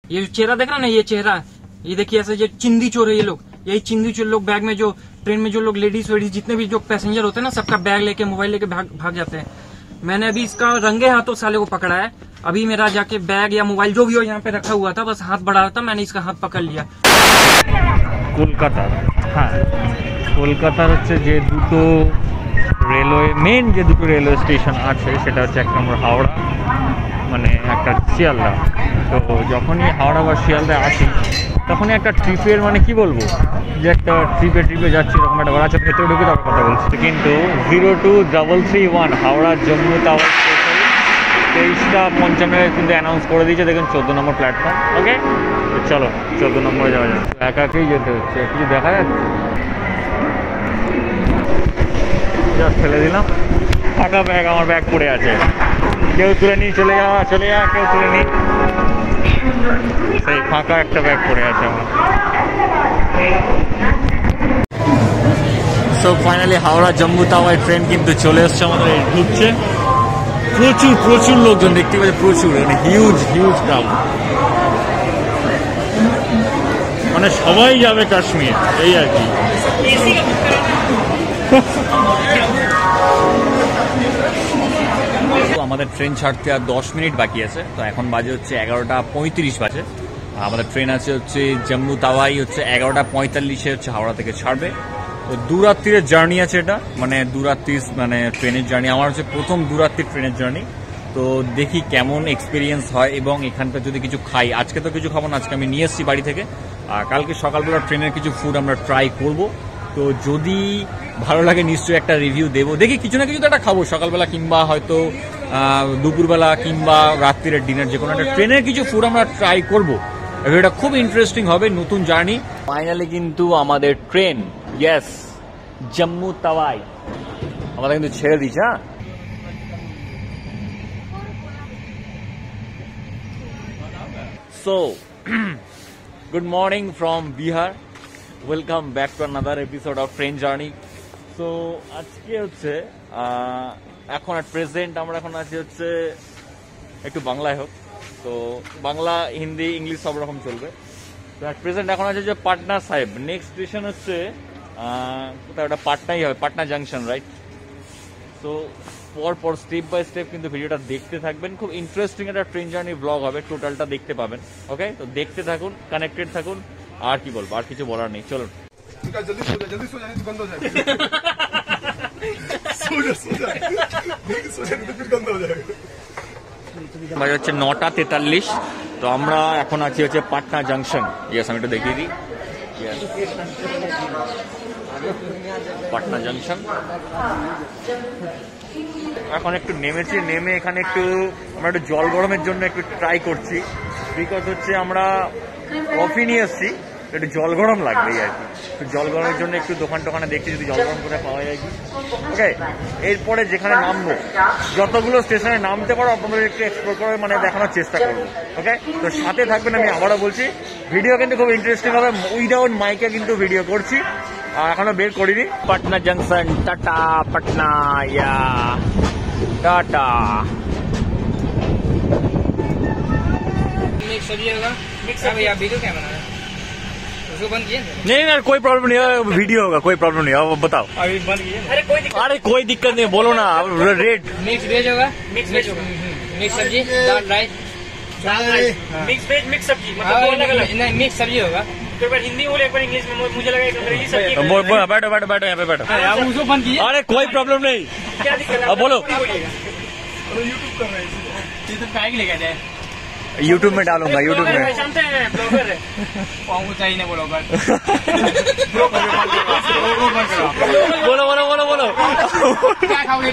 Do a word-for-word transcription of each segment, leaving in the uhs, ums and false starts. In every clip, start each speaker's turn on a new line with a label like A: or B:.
A: ये चेहरा देख रहा ना, ये चेहरा, ये देखिए ऐसे, ये चिंदी चोर है ये लोग। यही चिंदी चोर लोग बैग में, जो ट्रेन में जो लोग लेडीज वेडीज जितने भी जो पैसेंजर होते हैं ना, सबका बैग लेके मोबाइल लेके भाग भाग जाते हैं। मैंने अभी इसका रंगे हाथों साले को पकड़ा है। अभी मेरा जाके बैग या मोबाइल जो भी हो यहाँ पे रखा हुआ था, बस हाथ बढ़ा रहा था, मैंने इसका हाथ पकड़ लिया।
B: কলকাতা, হ্যাঁ কলকাতার হচ্ছে যে দুটো রেলওয়ে, মেন যে দুটো রেলওয়ে স্টেশন আছে সেটা হচ্ছে এক নম্বর হাওড়া, মানে একটা শিয়ালদা। তো যখনই হাওড়া বা শিয়ালদায় আসি তখনই একটা ট্রিপের, মানে কি বলবো, যে একটা ট্রিপে ট্রিপে যাচ্ছি এরকম একটা বলা আছে। ভেতরে ঢুকে তার কথা বলছি, কিন্তু zero two double three one Howrah Jammu Tawi station তেইশটা পঞ্চান্নয়ে কিন্তু অ্যানাউন্স করে দিয়েছে। দেখুন চোদ্দো নম্বর প্ল্যাটফর্ম। ওকে, তো চলো চোদ্দো নম্বরে যাওয়া যাবে। একা একাই যেতে হচ্ছে, কিছু দেখা যাচ্ছে, জাস্ট ফেলে দিলাম। ফাঁকা ব্যাগ, আমার ব্যাগ পড়ে আছে, কেউ তুলে নিয়ে চলে যাওয়া, চলে যাওয়া, কেউ তুলে নিই, সেই ফাঁকা একটা ব্যাগ পড়ে আছে আমার। So finally Howrah Jammu Tawi train কিন্তু চলে এসছে আমাদের, ঢুকছে। প্রচুর প্রচুর লোকজন দেখতে পাচ্ছে, প্রচুর, মানে হিউজ হিউজ ক্রাউড, মানে সবাই যাবে কাশ্মীর, এই আর কি। আমাদের ট্রেন ছাড়তে আর দশ মিনিট বাকি আছে। তো এখন বাজে হচ্ছে এগারোটা পঁয়ত্রিশ বাজে। আমাদের ট্রেন আছে হচ্ছে জম্মু তাওয়াই হচ্ছে এগারোটা পঁয়তাল্লিশে হচ্ছে হাওড়া থেকে ছাড়বে। তো দু রাত্রির জার্নি আছে এটা, মানে দু রাত্রির মানে ট্রেনের জার্নি। আমার হচ্ছে প্রথম দু রাত্রির ট্রেনের জার্নি। তো দেখি কেমন এক্সপিরিয়েন্স হয়, এবং এখানটা যদি কিছু খাই, আজকে তো কিছু খাবো না, আজকে আমি নিয়ে এসেছি বাড়ি থেকে, আর কালকে সকালবেলা ট্রেনের কিছু ফুড আমরা ট্রাই করব। তো যদি ভালো লাগে নিশ্চয়ই একটা রিভিউ দেবো। দেখি কিছু না কিছু তো একটা খাবো সকালবেলা, কিংবা হয়তো দুপুরবেলা, কিংবা রাত্রিরের ডিনার, যে কোনো একটা ট্রেনের কিছু ফুড আমরা ট্রাই করবো। এটা খুব ইন্টারেস্টিং হবে, নতুন জার্নি। ফাইনালি কিন্তু আমাদের ট্রেন, ইয়েস, জম্মু তাওয়াই আমাদের কিন্তু ছেড়ে দিচ্ছে। হ্যাঁ, so good morning from Bihar, welcome back to another episode of train journey. So আজকে হচ্ছে এখন অ্যাট প্রেজেন্ট আমরা এখন আছি হচ্ছে একটু বাংলায় হোক, তো বাংলা হিন্দি ইংলিশ সব রকম চলবে। তো অ্যাট প্রেজেন্ট এখন আছে যে পাটনা সাহেব, নেক্সট স্টেশন হচ্ছে কোথায়, ওটা পাটনাই হবে, পাটনা জাংশন, রাইট? সো পর পর স্টেপ বাই স্টেপ কিন্তু ভিডিওটা দেখতে থাকবেন, খুব ইন্টারেস্টিং একটা ট্রেন জার্নি ব্লগ হবে, টোটালটা দেখতে পাবেন। ওকে, তো দেখতে থাকুন, কানেক্টেড থাকুন। আর কি বলবো, আর কিছু বলার নেই, চলুন। বাজে হচ্ছে নটা তেতাল্লিশ। তো আমরা এখন আছি হচ্ছে পাটনা জাংশন। ইয়েস, আমি একটু দেখিয়ে দিই, পাটনা জাংশন। এখন একটু নেমেছি, নেমে এখানে একটু আমরা একটু জল গরমের জন্য একটু ট্রাই করছি, বিকজ হচ্ছে আমরা কফি নিয়ে এসছি, একটু জল গরম লাগবে আর কি। তো জল গরমের জন্য একটু দোকান টোকানে দেখছি যদি জল গরম করে পাওয়া যায় কি। ওকে, এরপরে যেখানে নামবো, যতগুলো স্টেশনে নামতে পারো আপনাদের একটু এক্সপ্লোর করে মানে দেখানোর চেষ্টা করবো। ওকে, তো সাথে থাকবেন। আমি আবারও বলছি, ভিডিও কিন্তু খুব ইন্টারেস্টিং হবে, উইদাউট মাইকে কিন্তু ভিডিও করছি, আর এখনো বের করিনি। Patna junction, Tata Patna, yeah Tata.
A: Mix होगा, मिक्स है भैया, वीडियो क्या बना रहे हैं? उसको बंद किए?
B: नहीं ना, कोई प्रॉब्लम नहीं है, वीडियो होगा, कोई प्रॉब्लम नहीं है, बताओ।
A: अभी बंद किए? अरे कोई दिक्कत,
B: अरे कोई दिक्कत नहीं, बोलो ना। रेट
A: मिक्स वेज होगा, मिक्स वेज होगा, मिक्स सब्जी, दाल राइस, दाल राइस, मिक्स वेज मिक्स सब्जी, मतलब दो अलग अलग, नहीं मिक्स सब्जी होगा। एक बार हिंदी बोले, एक बार इंग्लिश में, मुझे लगा एक अंग्रेजी सब्जी।
B: बैठो बैठो बैठो, यहाँ पे बैठो।
A: उसको बंद किए?
B: अरे कोई प्रॉब्लम नहीं,
A: क्या दिक्कत है?
B: अब बोलो।
A: यूट्यूब कर रहे हैं, यूट्यूब का लेके जाए,
B: यूट्यूब में डालूंगा, यूट्यूब में।
A: जानते हैं ब्लॉगर है, पाऊँ चाहिए ना ब्लॉगर।
B: बोलो बोलो बोलो बोलो,
A: क्या खाओगे?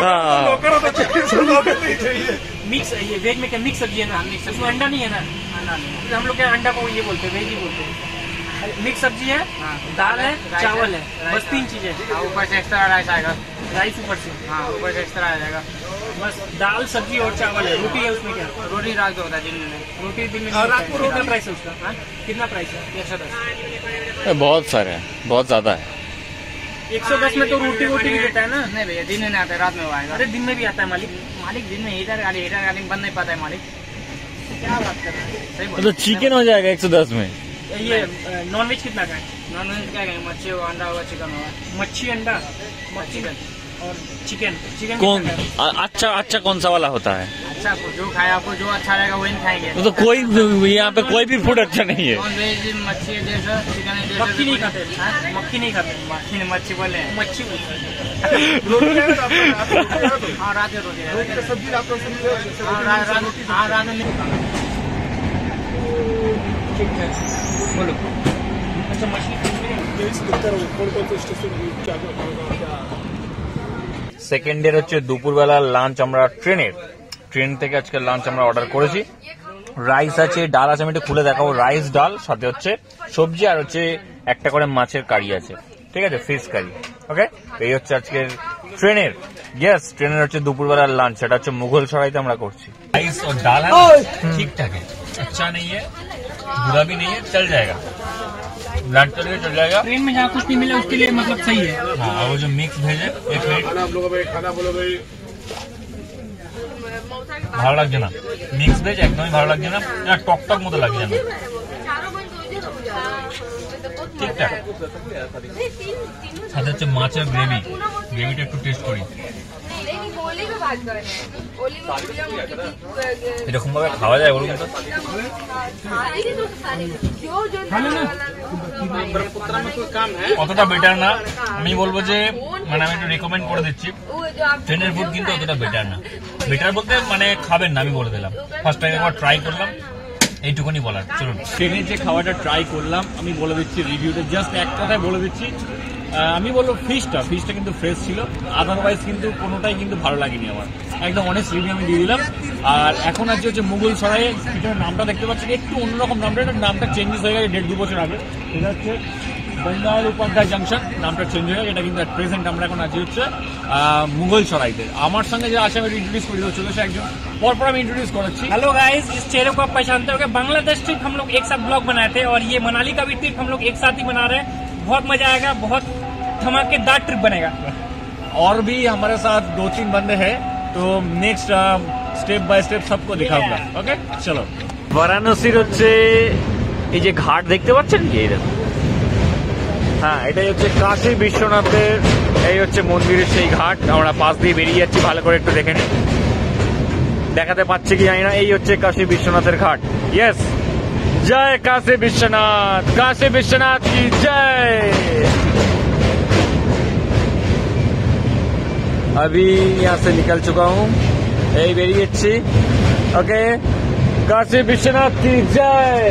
A: मिक्स, ये वेज में क्या मिक्स सब्जी है ना, मिक्स उसमें अंडा नहीं है ना, अंडा नहीं, हम लोग क्या अंडा को ये बोलते हैं, वेज ही बोलते हैं। मिक्स सब्जी है, दाल है, चावल है, बस तीन चीजें। ऊपर से एक्स्ट्रा राइस आएगा, राइस ऊपर से, हाँ ऊपर से एक्स्ट्रा आ जाएगा। बस दाल सब्जी और चावल है, रोटी है उसमें क्या? रोटी रात को होता है, दिन में रोटी, दिन में रात को। कितना प्राइस है उसका? हाँ कितना प्राइस है? एक सौ दस।
B: बहुत सारे हैं, बहुत ज्यादा है।
A: एक सौ दस में तो रोटी वोटी भी देता है ना? नहीं भैया, दिन में नहीं आता है, रात में आएगा। अरे दिन में भी आता है मालिक, मालिक दिन में हीटर गाड़ी, हीटर गाड़ी बंद नहीं पाता है मालिक। क्या बात कर रहे हैं, सही बोल।
B: तो चिकन हो जाएगा एक सौ दस में।
A: ये नॉन वेज कितना का है? नॉन वेज क्या है? मच्छी हो, अंडा होगा, चिकन होगा। मच्छी, अंडा, चिकन और चिकन। चिकन
B: कौन अच्छा अच्छा कौन सा वाला होता है?
A: अच्छा, आपको जो खाए, आपको जो अच्छा लगेगा वही खाएंगे।
B: तो कोई यहाँ पे कोई भी फूड अच्छा नहीं है।
A: नॉन वेज मच्छी जैसा, चिकन जैसा। मक्खी नहीं खाते? मक्खी नहीं खाते। मक्खी नहीं, मच्छी बोले, मच्छी हाँ रात में रोटी सब्जी, हाँ रात में। बोलो। अच्छा, मछली
B: সেকেন্ডের হচ্ছে দুপুরবেলা লাঞ্চ আমরা ট্রেনের ট্রেন থেকে আজকে লাঞ্চ আমরা অর্ডার করেছি। রাইস আছে, ডাল আছে, আমি একটু খুলে দেখাবো। রাইস, ডাল, সাথে হচ্ছে সবজি আর হচ্ছে একটা করে মাছের কারি আছে, ঠিক আছে, ফিশ কারি। ওকে, এই হচ্ছে আজকের ট্রেনের ইয়েস ট্রেনের হচ্ছে দুপুরবেলার লাঞ্চ। সেটা হচ্ছে মুঘল সরাইতে আমরা করছি। রাইস और दाल है ठीक-ठाक है, अच्छा नहीं है, बुरा भी नहीं है, चल जाएगा, लंच के लिए चल जाएगा।
A: ट्रेन में जहाँ कुछ नहीं मिला उसके लिए मतलब सही है।
B: हाँ, वो जो मिक्स भेजे एक मिनट ভালো লাগছে না, মিক্স ভেজ একদমই ভালো লাগছে না, না টক টক মতো লাগছে না, ঠিকঠাক। সাথে হচ্ছে মাছের গ্রেভি, গ্রেভিটা একটু টেস্ট করি। এরকম ভাবে খাওয়া যায় বলুন তো? অতটা বেটার না, আমি বলবো যে মানে আমি একটু রেকমেন্ড করে দিচ্ছি, ট্রেনের ফুড কিন্তু অতটা বেটার না। বেটার বলতে মানে খাবেন না, আমি বলে দিলাম, ফার্স্ট টাইম একবার ট্রাই করলাম, এইটুকুনি বলার। চলুন, ট্রেনে যে খাওয়াটা ট্রাই করলাম আমি বলে দিচ্ছি রিভিউটা, জাস্ট এক কথায় বলে দিচ্ছি। আমি বলবো ফিশটা ফিশটা কিন্তু ফ্রেশ ছিল, আদারওয়াইজ কিন্তু কোনোটাই কিন্তু ভালো লাগেনি আমার, একদম অনেস্ট রিভিউ আমি দিয়ে দিলাম। আর এখন আছে হচ্ছে মুঘল সরাই, এটার নামটা দেখতে পাচ্ছেন একটু অন্যরকম নামটা, এটার নামটা চেঞ্জেস হয়ে গেছে দেড় দু বছর আগে। এটা হচ্ছে বেঙ্গল উপাধ্যায় জাংশন, নামটা চেঞ্জ হয়ে গেছে। এটা কিন্তু প্রেজেন্ট আমরা এখন আছি হচ্ছে মুঘল সরাইতে। আমার সঙ্গে যে আছে আমি ইন্ট্রোডিউস করে চলে এসে একজন, পরপর আমি ইন্ট্রোডিউस করাচ্ছি।
A: हेलो गाइस, इस चेहरे को आप पहचानते हो? बांग्लादेश ट्रिप हम लोग एक साथ ब्लॉग बनाए थे और ये मनाली का भी ट्रिप हम लोग एक साथ ही बना रहे हैं। बहुत मजा आएगा, बहुत धमाकेदार ट्रिप बनेगा।
B: और भी हमारे साथ दो तीन बंदे हैं, तो नेक्स्ट स्टेप बाय स्टेप सबको दिखाऊंगा। ओके, चलो। বারাণসীর হচ্ছে এই যে ঘাট দেখতে পাচ্ছেন কি, এই দেখুন, হ্যাঁ এটাই হচ্ছে কাশী বিশ্বনাথের, এই হচ্ছে মন্দিরের সেই ঘাট। আমরা পাশ দিয়ে বেরিয়ে যাচ্ছি, ভালো করে একটু দেখে নিন, দেখাতে পাচ্ছি কি জানি না। এই হচ্ছে কাশী বিশ্বনাথের ঘাট। ইয়েস, জয় কাশী বিশ্বনাথ, কাশী বিশ্বনাথ কি জয়। अभी यहाँ से निकल चुका हूँ, यही बेरिएच्छी। ओके, काशी विश्वनाथ की जय।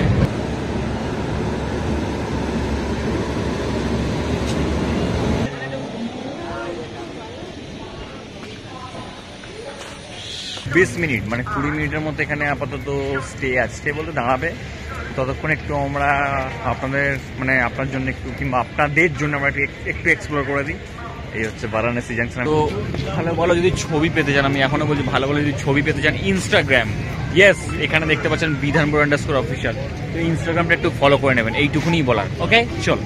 B: বিশ মিনিট মানে কুড়ি মিনিটের মধ্যে এখানে আপাতত স্টে আছে, স্টে বলতে দাঁড়াবে। ততক্ষণ একটু আমরা আপনাদের মানে আপনার জন্য একটু কিংবা আপনাদের জন্য আমরা একটু এক্সপ্লোর করে দিই। এই হচ্ছে বারাণসী জাংশন। তো ভালো ভালো যদি ছবি পেতে চান, আমি এখনো বলছি ভালো ভালো যদি ছবি পেতে চান, ইনস্টাগ্রাম, ইয়েস এখানে দেখতে পাচ্ছেন বিধানপুর আন্ডারস্কোর অফিসিয়াল, তো ইনস্টাগ্রামটা একটু ফলো করে নেবেন, এইটুকুনি বলার। ওকে, চল।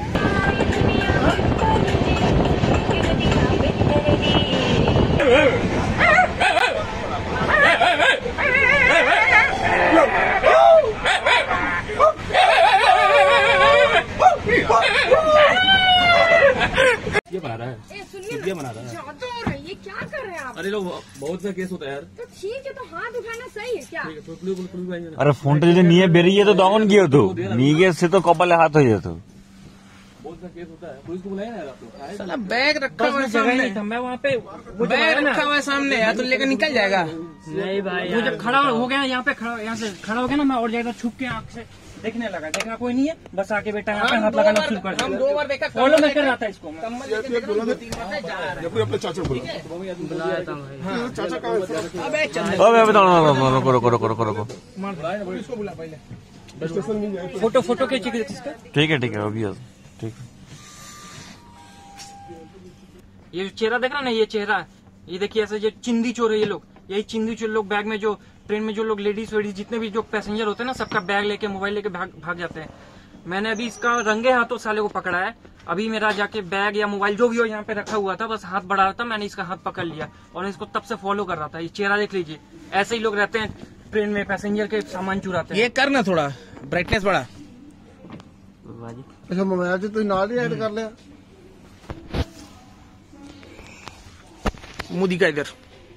C: ये बना रहा है, ये बना रहा है।
D: ज्यादा हो रहा है, ये क्या कर रहे हैं आप?
C: अरे लोग बहुत सा केस होता है यार।
D: तो ठीक है, तो हाथ उठाना सही है क्या?
B: আরে ফোনটা যদি নিয়ে বেরিয়ে যেত তখন কি হতো? নিয়ে গিয়ে সে তো কপালে হাত হয়ে যেত।
C: बहुत सा केस होता है, पुलिस को बुलाया ना यार आप लोग।
E: साला बैग रखा हुआ है
A: जगह
E: सामने,
A: नहीं था, मैं वहाँ पे वो जो
E: बैग
A: है ना,
E: रखा हुआ है सामने यार, तो लेकर निकल जाएगा।
A: नहीं भाई, वो जब खड़ा हो गया यहाँ पे, खड़ा यहाँ से खड़ा हो गया ना, मैं और ज्यादा छुप के आँख से देखने लगा, देखा कोई नहीं है, बस आके बेटा यहाँ पे
E: हम
A: हाथ
E: दो
A: लगाना
E: बार-
A: शुरू कर
E: हम
A: दिया।
E: दो बार देखा,
A: फॉलो मैं कर रहा था इसको, मैं
E: कम्बल लेके देखा, दो तीन बार जा रहा है।
A: बुलाया था भाई।
E: अबे चंदन,
B: ও ভাবে দাঁড়াও, দাঁড়াও, করো করো করো করো।
A: फोटो फोटो के चिक इसका।
B: ठीक है ठीक है, अभी ठीक है।
A: ये चेहरा देख रहा ना, ये चेहरा, ये देखिए ऐसे ये चिंदी चोर है ये लोग, यही चिंदी चोर लोग बैग में, जो ट्रेन में जो लोग लेडीज वेडीज जितने भी जो पैसेंजर होते हैं ना, सबका बैग लेके मोबाइल लेके भाग भाग जाते हैं। मैंने अभी इसका रंगे हाथों साले को पकड़ा है। अभी मेरा जाके बैग या मोबाइल जो भी हो यहाँ पे रखा हुआ था, बस हाथ बढ़ा रहा था, मैंने इसका हाथ पकड़ लिया और इसको तब से फॉलो कर रहा था। ये चेहरा देख लीजिए, ऐसे ही लोग रहते हैं ट्रेन में पैसेंजर के सामान चुराते हैं।
F: ये करना थोड़ा ब्राइटनेस बढ़ा।
E: अच्छा मोबाइल से तू नाल ही ऐड कर लिया।
F: मुंह दिखा इधर।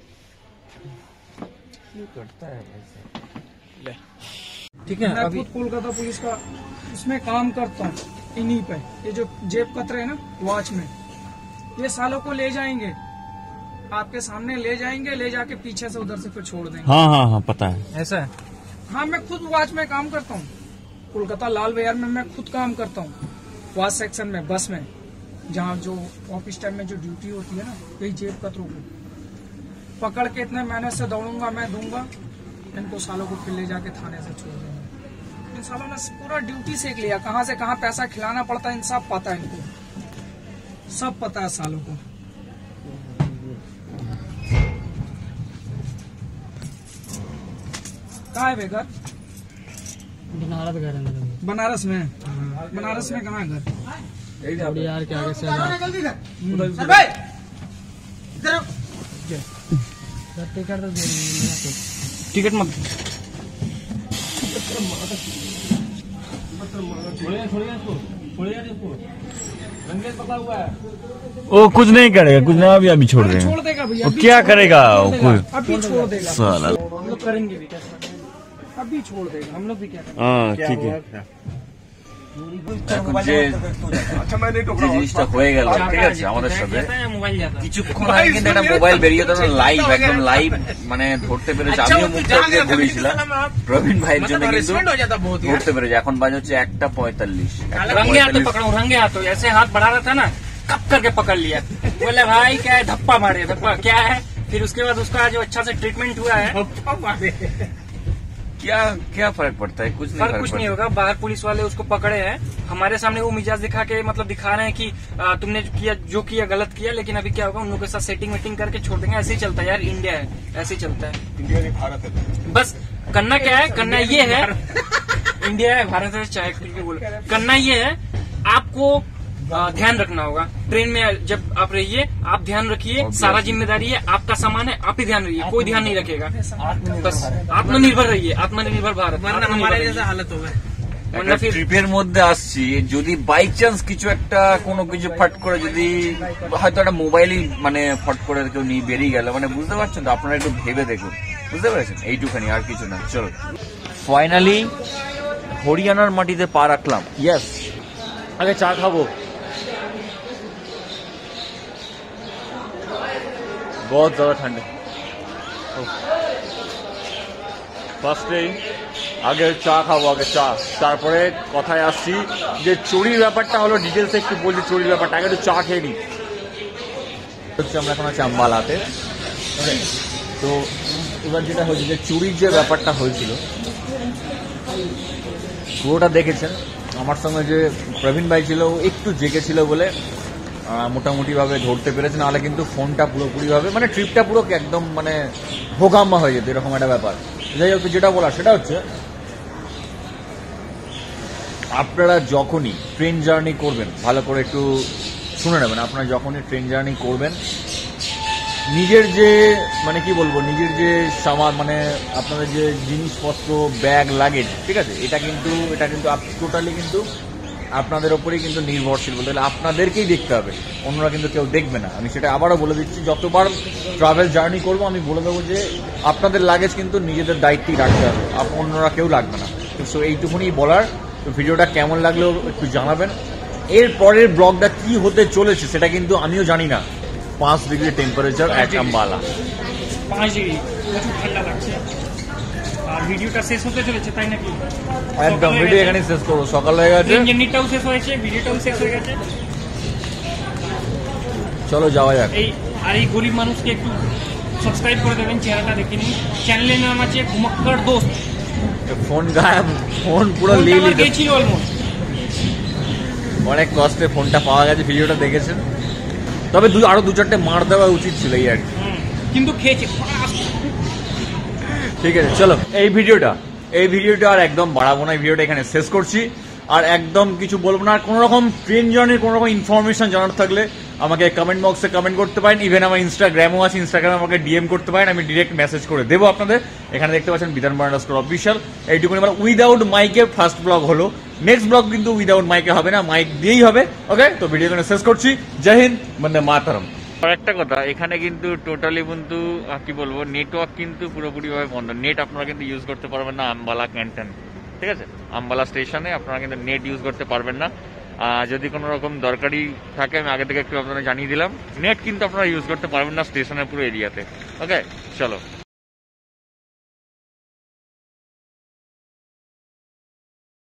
A: ठीक है,
G: मैं
A: अभी
G: खुद कोलकाता पुलिस का उसमें काम करता हूँ, इन्हीं पे। ये जो जेब कतरे है ना वॉच में, ये सालों को ले जाएंगे, आपके सामने ले जाएंगे, ले जाके पीछे से उधर से फिर छोड़ देंगे।
B: हाँ हाँ हाँ पता है।
A: ऐसा है।
G: हाँ, मैं खुद वॉच में काम करता हूँ, कोलकाता लाल बाजार में मैं खुद काम करता हूँ, वॉच सेक्शन में, बस में, जहाँ जो ऑफिस टाइम में जो ड्यूटी होती है ना, यही जेब कतरों को पकड़ के इतने मेहनत से दौड़ूंगा, मैं दूंगा इनको, सालों को फिर ले जाके थाने से छोड़ देंगे। इन सालों ने पूरा ड्यूटी सीख लिया, कहाँ से कहाँ पैसा खिलाना पड़ता है, इन सब पता है इनको, सब पता है सालों को। कहाँ है बेघर?
A: बनारस घर है।
G: बनारस में? बनारस में कहाँ है घर?
A: यार के आगे से टिकट तो टिकट मत
B: वो कुछ नहीं करेगा, कुछ ना अभी अभी छोड़ देगा।
G: छोड़ देगा भैया।
B: वो क्या करेगा?
G: अभी छोड़ देगा।
B: साला।
G: हम लोग करेंगे भी कैसे? अभी छोड़ देगा, हम लोग भी क्या करेंगे?
B: हाँ ठीक है। এখন যে যে জিনিসটা হয়ে গেল, ঠিক আছে, আমাদের সাথে কিছুক্ষণ আগে কিন্তু একটা মোবাইল বেরিয়ে তো লাইভ, একদম লাইভ, মানে ধরতে পেরেছে। আমিও মুখটা দিয়ে ঘুরেছিলাম প্রবীণ ভাইয়ের জন্য, কিন্তু ধরতে পেরেছে। এখন বাজে হচ্ছে একটা পঁয়তাল্লিশ।
A: रंगे हाथों पकड़ा, रंगे हाथों ऐसे हाथ बढ़ा रहा था ना, कप करके पकड़ लिया। बोले भाई क्या है, धप्पा मारे। धप्पा क्या है? फिर उसके बाद उसका जो अच्छा से ट्रीटमेंट हुआ है,
B: क्या क्या फर्क पड़ता है? कुछ नहीं,
A: फर्क कुछ नहीं होगा। बाहर पुलिस वाले उसको पकड़े हैं, हमारे सामने वो मिजाज दिखा के मतलब दिखा रहे हैं कि आ, तुमने जो किया जो किया गलत किया, लेकिन अभी क्या होगा, उन लोगों के साथ सेटिंग वेटिंग करके छोड़ देंगे। ऐसे ही चलता है यार, इंडिया है, ऐसे ही चलता है।
E: इंडिया नहीं भारत है।
A: बस करना क्या है, करना ये है, इंडिया है भारत है चाहे कुछ भी बोलो, करना ये है, आपको आ, ध्यान रखना होगा। ट्रेन में जब आप रहिए, आप ध्यान रखिए, सारा जिम्मेदारी है, आपका सामान है, आप ही ध्यान रखिए, कोई ध्यान नहीं रखेगा। बस आत्मनिर्भर रहिए, आत्मनिर्भर भारत।
F: हमारे जैसा हालत होगा।
A: वरना फिर
B: ট্রিপের মধ্যে আসছি, যদি বাই চান্স কিছু একটা কোনো কিছু ফট করে, যদি হয়তো একটা মোবাইলই মানে ফট করে কেউ নিয়ে বেরিয়ে গেল, মানে বুঝতে পারছেন তো, আপনারা একটু ভেবে দেখুন, বুঝতে পেরেছেন? এইটুখানি, আর কিছু না। চলো, ফাইনালি হরিয়ানার মাটিতে পা রাখলাম। ইয়েস, আগে চা খাবো। बहुत ज्यादा ठंड है। ফার্স্টেই আগে চা খাবো, আগে চা, তারপরে কথায় আসছি যে চুরির ব্যাপারটা হলো, ডিটেলসে একটু বলছি চুরির ব্যাপারটা। আগে একটু চা খেয়ে নিই। হচ্ছে আমরা এখন আছি আম্বালাতে। তো এবার যেটা হয়েছে, যে চুরির যে ব্যাপারটা হয়েছিল পুরোটা দেখেছেন। আমার সঙ্গে যে প্রবীণ ভাই ছিল, ও একটু জেগেছিল বলে মোটামুটি ভাবে ধরতে পেরেছে, নাহলে কিন্তু ফোনটা পুরোপুরি ভাবে, মানে ট্রিপটা পুরো একদম মানে ভোগাম্মা হয়ে যেত, এরকম একটা ব্যাপার। যাই হোক, যেটা বলা সেটা হচ্ছে, আপনারা যখনই ট্রেন জার্নি করবেন, ভালো করে একটু শুনে নেবেন। আপনারা যখনই ট্রেন জার্নি করবেন, নিজের যে মানে কি বলবো, নিজের যে সামান, মানে আপনাদের যে জিনিসপত্র, ব্যাগ, লাগেজ, ঠিক আছে, এটা কিন্তু এটা কিন্তু টোটালি কিন্তু আপনাদের ওপরেই কিন্তু নির্ভরশীল। বলতে গেলে আপনাদেরকেই দেখতে হবে, অন্যরা কিন্তু কেউ দেখবে না। আমি সেটা আবারও বলে দিচ্ছি, যতবার ট্রাভেল জার্নি করবো আমি বলে দেবো যে আপনাদের লাগেজ কিন্তু নিজেদের দায়িত্বই রাখতে হবে, অন্যরা কেউ লাগবে না। তো এইটুকুনি বলার। তো ভিডিওটা কেমন লাগলেও একটু জানাবেন। এর পরের ব্লগটা কি হতে চলেছে সেটা কিন্তু আমিও জানি না। পাঁচ ডিগ্রি টেম্পারেচার এক আম্বালা,
A: পাঁচ ডিগ্রি, প্রচুর ঠান্ডা লাগছে। আর ভিডিওটা শেষ হতে চলেছে, তাই নাকি?
B: একদম ভিডিও এখানে শেষ করবো, সকাল হয়ে গেছে,
A: জার্নিটাও শেষ হয়েছে, ভিডিওটাও শেষ হয়ে গেছে।
B: চলো যাওয়া যাক।
A: এই আর এই গরিব মানুষকে একটু সাবস্ক্রাইব করে দেবেন, চেহারাটা দেখে নিন। চ্যানেলের নাম আছে ঘুমক্কড় দোস্ত।
B: ফোন গায়েব, ফোন পুরো লিয়ে
A: গেছিল অলমোস্ট।
B: অনেক কষ্টে ফোনটা পাওয়া গেছে, ভিডিওটা দেখেছেন। তবে আরো দু চারটে মার দেওয়া উচিত ছিল, এই আর কি,
A: কিন্তু খেয়েছে।
B: ঠিক আছে, চলো এই ভিডিওটা এই ভিডিওটা আর একদম বাড়াবো না, এই ভিডিওটা এখানে শেষ করছি। আর একদম কিছু বলবো না। আর কোনো রকম ট্রেন জার্নির কোনো রকম ইনফরমেশন জানার থাকলে আমাকে কমেন্ট বক্সে কমেন্ট করতে পারেন। ইভেন আমার ইনস্টাগ্রামও আছে, ইনস্টাগ্রামে আমাকে ডিএম করতে পারেন, আমি ডিরেক্ট মেসেজ করে দেবো আপনাদের। এখানে দেখতে পাচ্ছেন বিধান বান্ডাস্কোর অফিসিয়াল। এইটুকুনি এবার উইদাউট মাইকে ফার্স্ট ব্লগ হলো, নেক্সট ব্লগ কিন্তু উইদাউট মাইকে হবে না, মাইক দিয়েই হবে। ওকে, তো ভিডিও শেষ করছি। জয় হিন্দ, বন্দে মাতরম। আর একটা কথা, এখানে কিন্তু টোটালি কিন্তু কি বলবো, নেটওয়ার্ক কিন্তু পুরোপুরিভাবে বন্ধ। নেট আপনারা কিন্তু ইউজ করতে পারবেন না আম্বালা ক্যান্টন, ঠিক আছে? আম্বালা স্টেশনে আপনারা কিন্তু নেট ইউজ করতে পারবেন না। যদি কোনো রকম দরকারি থাকে আমি আগে থেকে একটু আপনারা জানিয়ে দিলাম, নেট কিন্তু আপনারা ইউজ করতে পারবেন না স্টেশনের পুরো এরিয়াতে। ওকে, চলো।